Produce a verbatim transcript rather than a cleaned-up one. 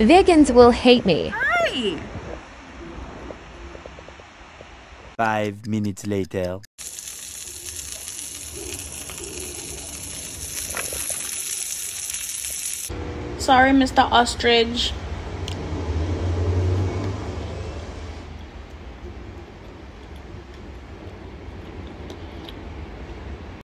Vegans will hate me. Hi! Five minutes later. Sorry, Mister Ostrich.